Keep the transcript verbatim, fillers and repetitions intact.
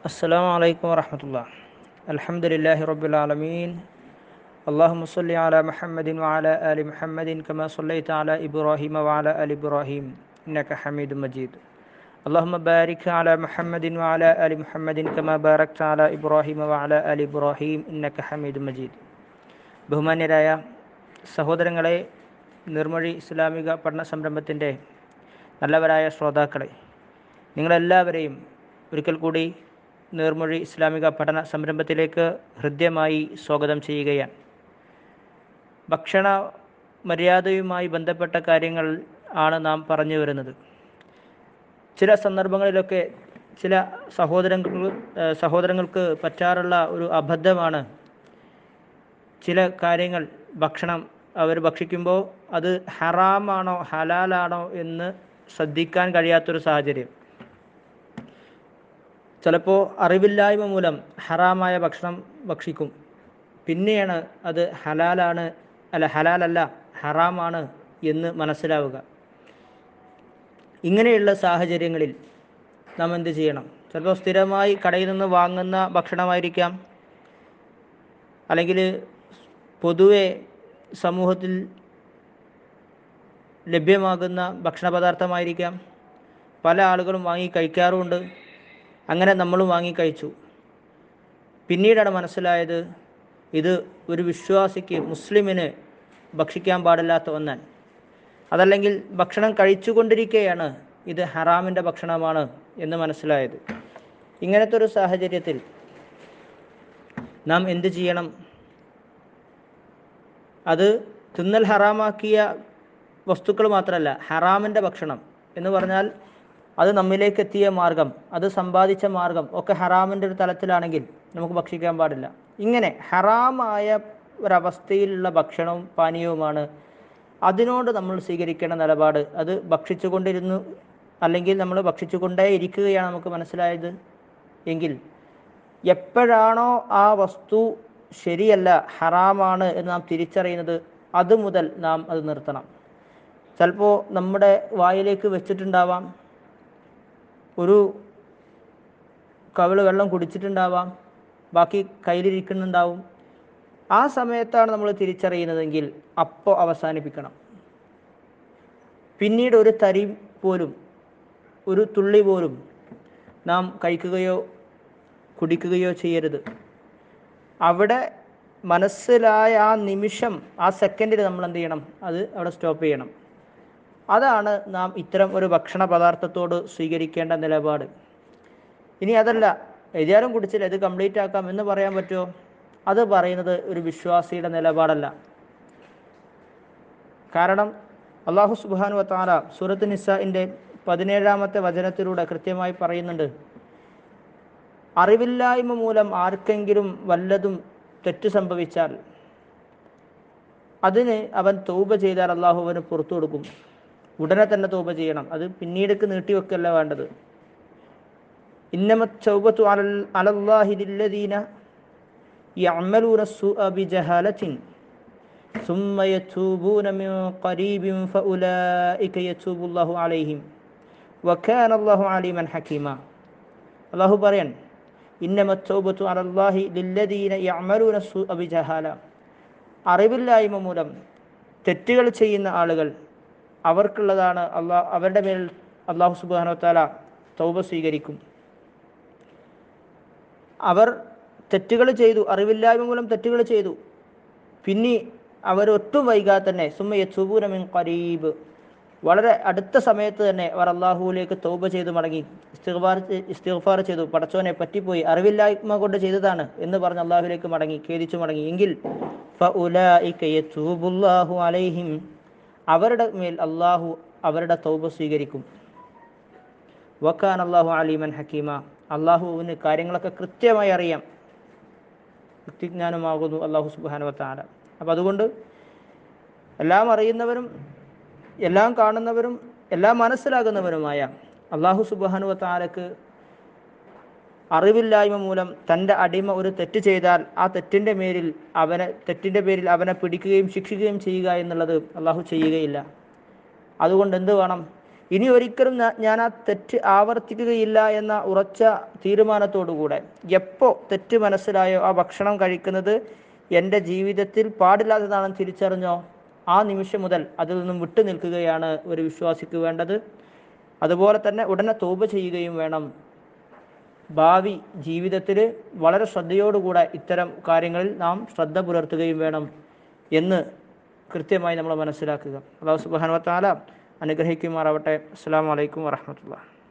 السلام عليكم ورحمة الله. الحمد لله رب العالمين. اللهم صل على محمد وعلى آل محمد كما صليت على إبراهيم وعلى آل إبراهيم إنك حميد مجيد. اللهم بارك على محمد وعلى آل محمد كما باركت على إبراهيم وعلى آل إبراهيم إنك حميد مجيد. ബഹുമാന്യരായ സഹോദരങ്ങളെ, നിർമ്മഴി ഇസ്ലാമിക പഠന സംരംഭത്തിൻ്റെ നല്ലവരായ ശ്രോതാക്കളെ, നിങ്ങളെല്ലാവരെയും ഒരിക്കൽ കൂടി നേർമൊഴി ഇസ്ലാമിക പഠന സംരംഭത്തിലേക്ക് ഹൃദ്യമായി സ്വാഗതം ചെയ്യുകയാണ്. ഭക്ഷണ മര്യാദയുമായി ബന്ധപ്പെട്ട കാര്യങ്ങൾ ആണ് നാം പറഞ്ഞു വരുന്നത്. ചില സന്ദർഭങ്ങളിലൊക്കെ ചില സഹോദരങ്ങൾ സഹോദരങ്ങൾക്ക് പറ്റാറുള്ള ഒരു അബദ്ധമാണ്, ചില കാര്യങ്ങൾ ഭക്ഷണം അവർ ഭക്ഷിക്കുമ്പോൾ അത് ഹറാമാണോ ഹലാലാണോ എന്ന് ശ്രദ്ധിക്കാൻ കഴിയാത്തൊരു സാഹചര്യം. ചിലപ്പോൾ അറിവില്ലായ്മ മൂലം ഹറാമായ ഭക്ഷണം ഭക്ഷിക്കും, പിന്നെയാണ് അത് ഹലാലാണ് അല്ല ഹലാലല്ല ഹറാമാണ് എന്ന് മനസ്സിലാവുക. ഇങ്ങനെയുള്ള സാഹചര്യങ്ങളിൽ നാം എന്ത് ചെയ്യണം? ചിലപ്പോൾ സ്ഥിരമായി കടയിൽ നിന്ന് വാങ്ങുന്ന ഭക്ഷണമായിരിക്കാം, അല്ലെങ്കിൽ പൊതുവെ സമൂഹത്തിൽ ലഭ്യമാകുന്ന ഭക്ഷണ പദാർത്ഥമായിരിക്കാം. പല ആളുകളും വാങ്ങി കഴിക്കാറുമുണ്ട്. അങ്ങനെ നമ്മളും വാങ്ങി കഴിച്ചു. പിന്നീടാണ് മനസ്സിലായത് ഇത് ഒരു വിശ്വാസിക്ക്, മുസ്ലിമിന് ഭക്ഷിക്കാൻ പാടില്ലാത്ത ഒന്നാണ്. അതല്ലെങ്കിൽ ഭക്ഷണം കഴിച്ചുകൊണ്ടിരിക്കുകയാണ് ഇത് ഹറാമിൻ്റെ ഭക്ഷണമാണ് എന്ന് മനസ്സിലായത്. ഇങ്ങനത്തെ ഒരു സാഹചര്യത്തിൽ നാം എന്ത് ചെയ്യണം? അത് തിന്നൽ ഹറാമാക്കിയ വസ്തുക്കൾ മാത്രമല്ല, ഹറാമിൻ്റെ ഭക്ഷണം എന്ന് പറഞ്ഞാൽ അത് നമ്മിലേക്ക് എത്തിയ മാർഗം, അത് സമ്പാദിച്ച മാർഗം ഒക്കെ ഹറാമിൻ്റെ ഒരു തലത്തിലാണെങ്കിൽ നമുക്ക് ഭക്ഷിക്കാൻ പാടില്ല. ഇങ്ങനെ ഹറാമായ ഒരവസ്ഥയിലുള്ള ഭക്ഷണവും പാനീയവുമാണ് അതിനോട് നമ്മൾ സ്വീകരിക്കേണ്ട നിലപാട്. അത് ഭക്ഷിച്ചു കൊണ്ടിരുന്നു അല്ലെങ്കിൽ നമ്മൾ ഭക്ഷിച്ചു കൊണ്ടേ ഇരിക്കുകയാണ് നമുക്ക് മനസ്സിലായത് എങ്കിൽ, എപ്പോഴാണോ ആ വസ്തു ശരിയല്ല, ഹറാമാണ് എന്ന് നാം തിരിച്ചറിയുന്നത്, അതുമുതൽ നാം അത് നിർത്തണം. ചിലപ്പോൾ നമ്മുടെ വായിലേക്ക് വെച്ചിട്ടുണ്ടാവാം, ഒരു കവിള് വെള്ളം കുടിച്ചിട്ടുണ്ടാവാം, ബാക്കി കയ്യിലിരിക്കുന്നുണ്ടാവും. ആ സമയത്താണ് നമ്മൾ തിരിച്ചറിയുന്നതെങ്കിൽ അപ്പോൾ അവസാനിപ്പിക്കണം. പിന്നീട് ഒരു തരി പോലും, ഒരു തുള്ളി പോലും നാം കഴിക്കുകയോ കുടിക്കുകയോ ചെയ്യരുത്. അവിടെ മനസ്സിലായ ആ നിമിഷം, ആ സെക്കൻഡിൽ നമ്മൾ എന്ത് ചെയ്യണം? അത് അവിടെ സ്റ്റോപ്പ് ചെയ്യണം. അതാണ് നാം ഇത്തരം ഒരു ഭക്ഷണ പദാർത്ഥത്തോട് സ്വീകരിക്കേണ്ട നിലപാട്. ഇനി അതല്ല, എഴുതിയാലും കുടിച്ചില്ല, ഇത് കംപ്ലീറ്റ് ആക്കാം എന്ന് പറയാൻ പറ്റുമോ? അത് പറയുന്നത് ഒരു വിശ്വാസിയുടെ നിലപാടല്ല. കാരണം അല്ലാഹു സുബ്ഹാനഹു വ തആല സൂറത്ത് നിസാഇൻ്റെ പതിനേഴാമത്തെ വചനത്തിലൂടെ കൃത്യമായി പറയുന്നുണ്ട്, അറിവില്ലായ്മ മൂലം ആർക്കെങ്കിലും വല്ലതും തെറ്റ് സംഭവിച്ചാൽ അതിന് അവൻ തൗബ ചെയ്താൽ അള്ളാഹു അവന് പുറത്തു കൊടുക്കും. ഉടനെ തന്നെ തൗബ ചെയ്യണം, അത് പിന്നീടേക്ക് നീട്ടിവെക്കല്ല വേണ്ടത്. ഇന്നമത് തൗബതു അലല്ലാഹി ലില്ലദീന യഅമലൂന സ്സൂഅ ബിജഹാലത്തിൻ സുമ്മ യതൂബൂന മിൻ ഖരീബിൻ ഫഉലൈക യതൂബുല്ലാഹു അലൈഹിം വകാന അല്ലാഹു അലീമൻ ഹകീമ. അല്ലാഹു പറയാൻ, ഇന്നമത് തൗബതു അലല്ലാഹി ലില്ലദീന യഅമലൂന സ്സൂഅ ബിജഹാല, അറിവില്ലായ്മ മൂലം തെറ്റുകൾ ചെയ്യുന്ന ആളുകൾ, അവർക്കുള്ളതാണ് അള്ളാഹ്, അവരുടെ മേൽ അല്ലാഹു സുബ്ഹാനഹു വ തആല തൗബ സ്വീകരിക്കും. അവർ തെറ്റുകൾ ചെയ്തു, അറിവില്ലായ്മ മൂലം തെറ്റുകൾ ചെയ്തു, പിന്നെ അവർ ഒട്ടും വൈകാതെ തന്നെ സുമ്മ യതൂബൂന മിൻ ഖരീബ്, വളരെ അടുത്ത സമയത്ത് തന്നെ അവർ അള്ളാഹുവിലേക്ക് തൗബ ചെയ്ത് മടങ്ങി, ഇസ്തിഗ്ഫാർ ഇസ്തിഗ്ഫാർ ചെയ്തു, പടച്ചോനെ പറ്റിപ്പോയി, അറിവില്ലായ്മ കൊണ്ട് ചെയ്തതാണ് എന്ന് പറഞ്ഞ് അള്ളാഹുവിലേക്ക് മടങ്ങി, ഖേദിച്ചു മടങ്ങി എങ്കിൽ ഫഉലൈക യതൂബുല്ലാഹു അലൈഹിം, അവരുടെ മേൽ അള്ളാഹു അവരുടെ തൗബ സ്വീകരിക്കും. വകാന അല്ലാഹു അലീമൻ ഹകീമ, അള്ളാഹുവിന് കാര്യങ്ങളൊക്കെ കൃത്യമായി അറിയാം, ജ്ഞാനമാകുന്നു അല്ലാഹു സുബ്ഹാനഹു വ തആല. അപ്പം അതുകൊണ്ട് എല്ലാം അറിയുന്നവരും എല്ലാം കാണുന്നവരും എല്ലാം മനസ്സിലാകുന്നവരുമായ അല്ലാഹു സുബ്ഹാനഹു വ തആലക്ക് അറിവില്ലായ്മ മൂലം തൻ്റെ അടിമ ഒരു തെറ്റ് ചെയ്താൽ ആ തെറ്റിൻ്റെ പേരിൽ അവനെ തെറ്റിൻ്റെ പേരിൽ അവനെ പിടിക്കുകയും ശിക്ഷിക്കുകയും ചെയ്യുക എന്നുള്ളത് അള്ളാഹു ചെയ്യുകയില്ല. അതുകൊണ്ട് എന്ത് വേണം? ഇനി ഒരിക്കലും ഞാൻ ആ തെറ്റ് ആവർത്തിക്കുകയില്ല എന്ന ഉറച്ച തീരുമാനത്തോടുകൂടെ എപ്പോൾ തെറ്റ് മനസ്സിലായോ ആ ഭക്ഷണം കഴിക്കുന്നത് എൻ്റെ ജീവിതത്തിൽ പാടില്ലാത്തതാണെന്ന് തിരിച്ചറിഞ്ഞോ ആ നിമിഷം മുതൽ അതിൽ നിന്നും വിട്ടു നിൽക്കുകയാണ് ഒരു വിശ്വാസിക്ക് വേണ്ടത്. അതുപോലെ തന്നെ ഉടനെ തൗബ ചെയ്യുകയും വേണം. ഭാവി ജീവിതത്തിൽ വളരെ ശ്രദ്ധയോടുകൂടെ ഇത്തരം കാര്യങ്ങളിൽ നാം ശ്രദ്ധ പുലർത്തുകയും വേണം എന്ന് കൃത്യമായി നമ്മൾ മനസ്സിലാക്കുക. അല്ലാഹു സുബ്ഹാനഹു വ തആല അനുഗ്രഹിക്കുമാറാവട്ടെ. അസ്സലാമു അലൈക്കും വറഹ്മത്തുള്ളാഹി.